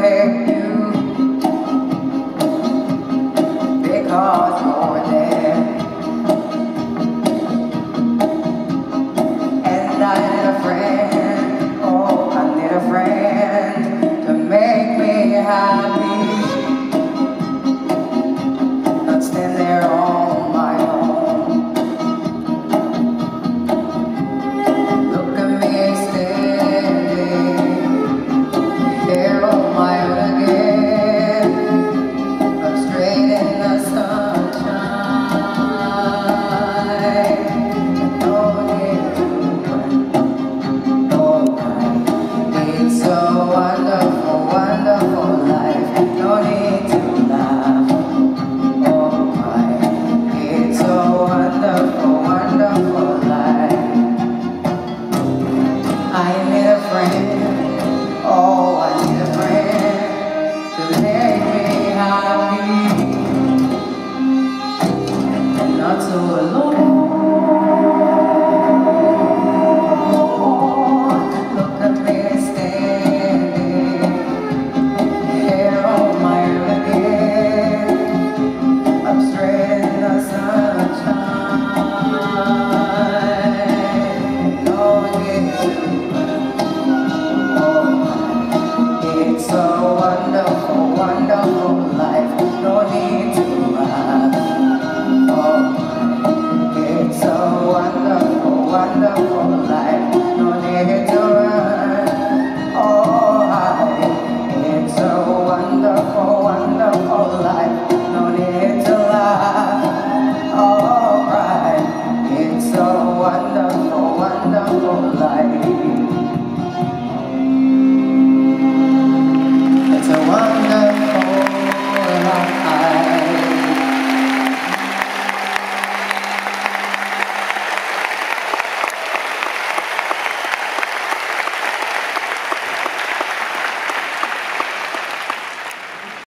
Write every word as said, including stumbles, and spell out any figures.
hate you because you're there, and I need a friend. Oh, I need a friend to make me happy, not stand there on my own. Look at me standing here on my own again. I'm straight in the sunshine. No need to run all night. It's so wonderful, wonderful life. No need to laugh or cry. It's so wonderful, wonderful life. I need a friend. Oh, I need a friend to make me happy and not so alone. Look at me standing here on my own again. I'm straight in the sunshine. No need to run. It's so wonderful, wonderful.